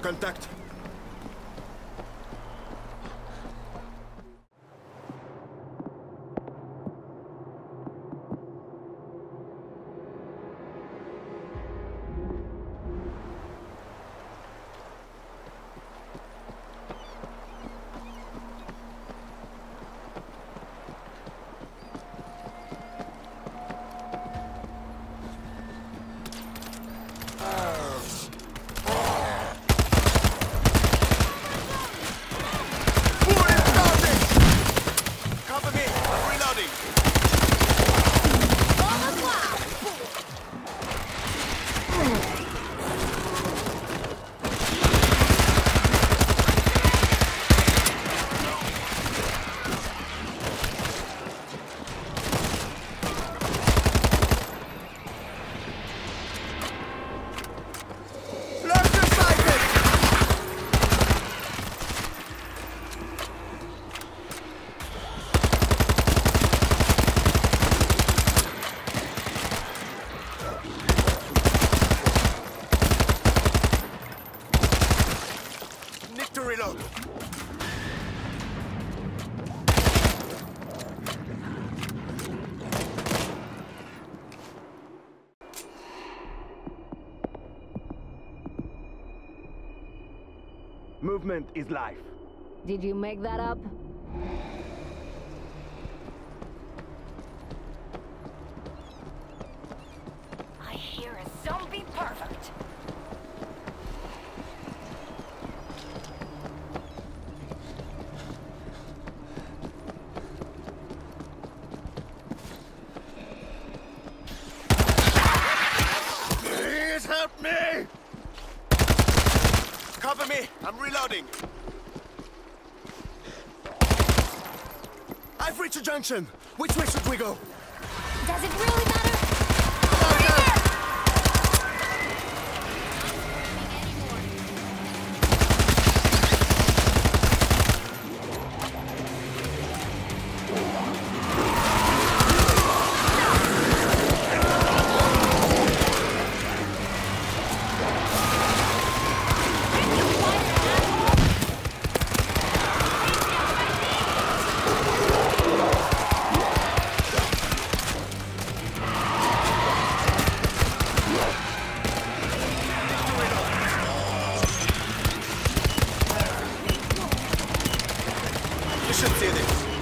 Contact. Reload. Movement is life. Did you make that up? I hear a zombie perfect. Please help me! Cover me! I'm reloading! I've reached a junction! Which way should we go? Does it really matter? You should see this.